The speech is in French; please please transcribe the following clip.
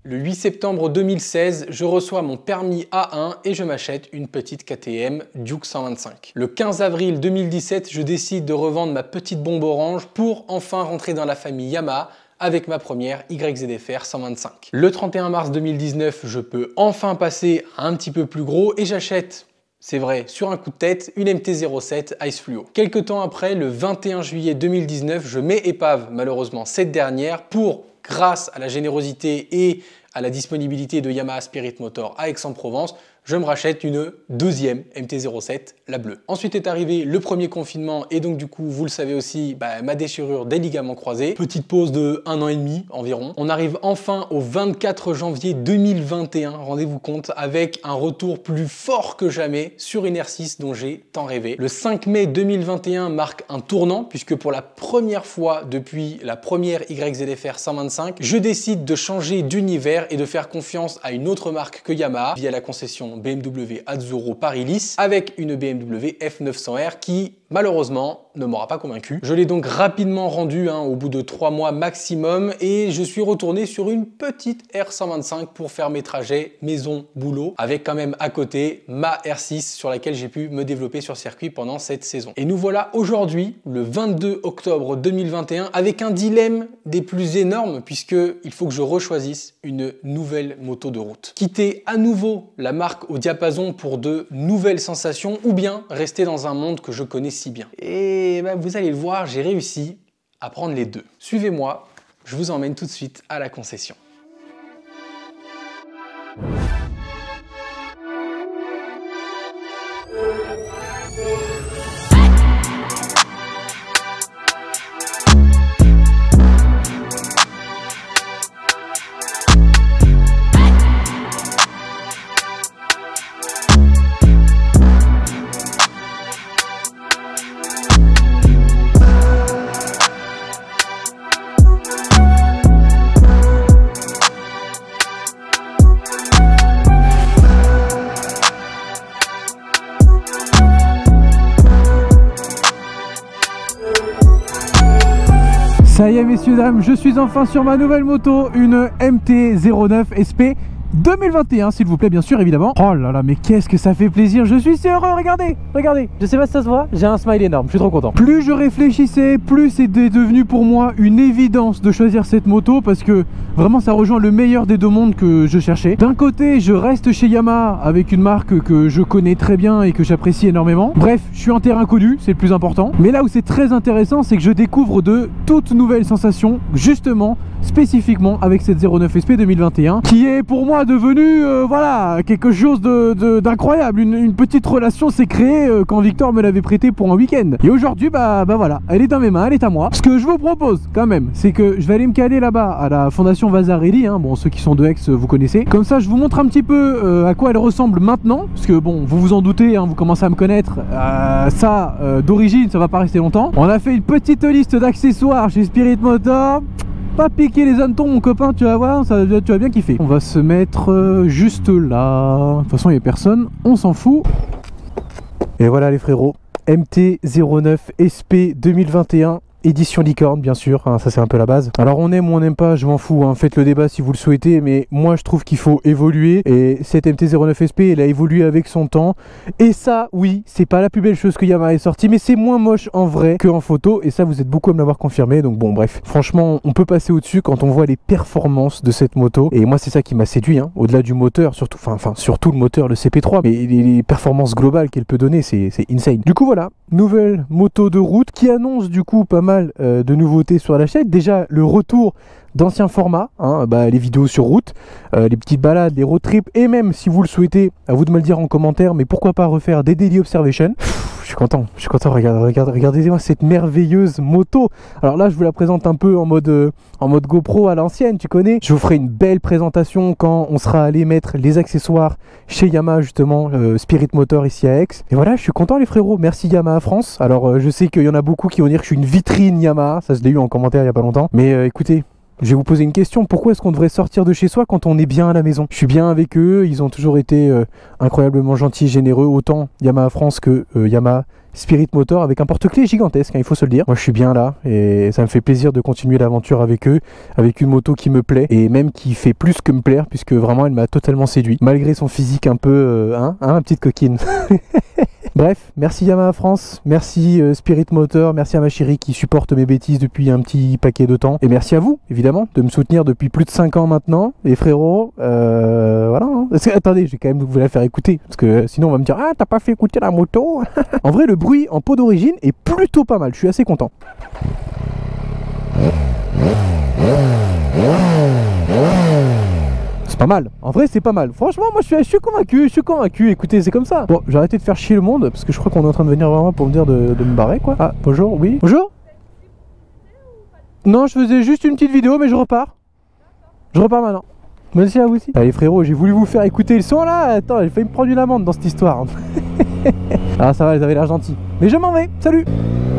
Le 8 septembre 2016, je reçois mon permis A1 et je m'achète une petite KTM Duke 125. Le 15 avril 2017, je décide de revendre ma petite bombe orange pour enfin rentrer dans la famille Yamaha avec ma première YZF-R 125. Le 31 mars 2019, je peux enfin passer à un petit peu plus gros et j'achète, c'est vrai, sur un coup de tête, une MT-07 Ice Fluo. Quelques temps après, le 21 juillet 2019, je mets épave, malheureusement, cette dernière pour, grâce à la générosité et à la disponibilité de Yamaha Spirit Motor à Aix-en-Provence, je me rachète une deuxième MT-07, la bleue. Ensuite est arrivé le premier confinement et donc du coup, vous le savez aussi, ma déchirure des ligaments croisés. Petite pause de 1 an et demi environ. On arrive enfin au 24 janvier 2021, rendez-vous compte, avec un retour plus fort que jamais sur une R6 dont j'ai tant rêvé. Le 5 mai 2021 marque un tournant puisque pour la première fois depuis la première YZF-R 125, je décide de changer d'univers et de faire confiance à une autre marque que Yamaha via la concession BMW Azzurro Paris-Lys avec une BMW F900R qui malheureusement ne m'aura pas convaincu. Je l'ai donc rapidement rendu au bout de 3 mois maximum et je suis retourné sur une petite R125 pour faire mes trajets maison-boulot avec quand même à côté ma R6 sur laquelle j'ai pu me développer sur circuit pendant cette saison. Et nous voilà aujourd'hui le 22 octobre 2021 avec un dilemme des plus énormes puisque il faut que je rechoisisse une nouvelle moto de route. Quitter à nouveau la marque au diapason pour de nouvelles sensations ou bien rester dans un monde que je connais si bien. Et vous allez le voir, j'ai réussi à prendre les deux. Suivez-moi, je vous emmène tout de suite à la concession. Ça y est messieurs dames, je suis enfin sur ma nouvelle moto, une MT-09 SP 2021 s'il vous plaît, bien sûr, évidemment. Oh là là, mais qu'est-ce que ça fait plaisir, je suis si heureux, regardez, regardez. Je sais pas si ça se voit, j'ai un smile énorme, je suis trop content. Plus je réfléchissais, plus c'était devenu pour moi une évidence de choisir cette moto parce que vraiment ça rejoint le meilleur des deux mondes que je cherchais. D'un côté, je reste chez Yamaha avec une marque que je connais très bien et que j'apprécie énormément. Bref, je suis en terrain connu, c'est le plus important. Mais là où c'est très intéressant, c'est que je découvre de toutes nouvelles sensations, justement, spécifiquement avec cette 09 SP 2021 qui est pour moi devenu voilà, quelque chose d'incroyable. Une petite relation s'est créée quand Victor me l'avait prêté pour un week-end. Et aujourd'hui, voilà, elle est dans mes mains, elle est à moi. Ce que je vous propose quand même, c'est que je vais aller me caler là-bas à la Fondation Vasarely, bon, ceux qui sont de Aix, vous connaissez. Comme ça, je vous montre un petit peu à quoi elle ressemble maintenant, parce que bon, vous vous en doutez, vous commencez à me connaître. D'origine, ça va pas rester longtemps. On a fait une petite liste d'accessoires chez Spirit Motor. Pas piquer les hannetons mon copain, tu vas voir, tu vas bien kiffer. On va se mettre juste là. De toute façon il n'y a personne, on s'en fout. Et voilà les frérots, MT-09 SP 2021. Édition licorne bien sûr, ça c'est un peu la base. Alors on aime ou on n'aime pas, je m'en fous, faites le débat si vous le souhaitez, mais moi je trouve qu'il faut évoluer et cette MT-09 SP elle a évolué avec son temps et ça oui, c'est pas la plus belle chose que Yamaha ait sorti, mais c'est moins moche en vrai qu'en photo et ça vous êtes beaucoup à me l'avoir confirmé, donc bon bref, franchement on peut passer au dessus quand on voit les performances de cette moto et moi c'est ça qui m'a séduit, au-delà du moteur, surtout le moteur, le CP3, mais les performances globales qu'elle peut donner c'est insane. Du coup voilà, nouvelle moto de route qui annonce du coup pas mal de nouveautés sur la chaîne. Déjà le retour d'anciens formats, les vidéos sur route, les petites balades, les road trips et même si vous le souhaitez, à vous de me le dire en commentaire, mais pourquoi pas refaire des daily observations. Je suis content, regardez-moi cette merveilleuse moto. Alors là je vous la présente un peu en mode GoPro à l'ancienne, tu connais. Je vous ferai une belle présentation quand on sera allé mettre les accessoires chez Yamaha justement, Spirit Motor ici à Aix. Et voilà, je suis content les frérots, merci Yamaha France. Alors je sais qu'il y en a beaucoup qui vont dire que je suis une vitrine Yamaha, ça je l'ai eu en commentaire il y a pas longtemps. Mais écoutez, Je vais vous poser une question, pourquoi est-ce qu'on devrait sortir de chez soi quand on est bien à la maison? Je suis bien avec eux, ils ont toujours été incroyablement gentils et généreux, autant Yamaha France que Yamaha Spirit Motor, avec un porte-clés gigantesque, hein, il faut se le dire. Moi je suis bien là et ça me fait plaisir de continuer l'aventure avec eux, avec une moto qui me plaît et même qui fait plus que me plaire, puisque vraiment elle m'a totalement séduit, malgré son physique un peu, ma petite coquine. Bref, merci Yamaha France, merci Spirit Motor, merci à ma chérie qui supporte mes bêtises depuis un petit paquet de temps. Et merci à vous, évidemment, de me soutenir depuis plus de 5 ans maintenant. Et frérot, voilà. Hein. Attendez, je vais quand même vous la faire écouter, parce que sinon on va me dire « Ah, t'as pas fait écouter la moto ?» En vrai, le bruit en pot d'origine est plutôt pas mal, je suis assez content. C'est pas mal, en vrai c'est pas mal. Franchement moi je suis convaincu, écoutez c'est comme ça. Bon, j'ai arrêté de faire chier le monde parce que je crois qu'on est en train de venir vraiment pour me dire de me barrer quoi. Ah bonjour, oui. Bonjour. Non, je faisais juste une petite vidéo mais je repars. Je repars maintenant. Merci à vous aussi. Allez frérot, j'ai voulu vous faire écouter le son là. Attends, j'ai failli me prendre une amende dans cette histoire. Ah ça va, ils avaient l'air gentils. Mais je m'en vais, salut.